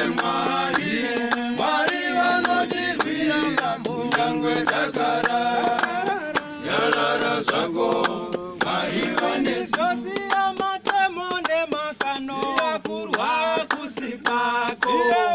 Mwari vanotirwira nyangwe takara. Nyarara zvako Mwari vanesiya matemo nemakano. Siya kurwa kusikako.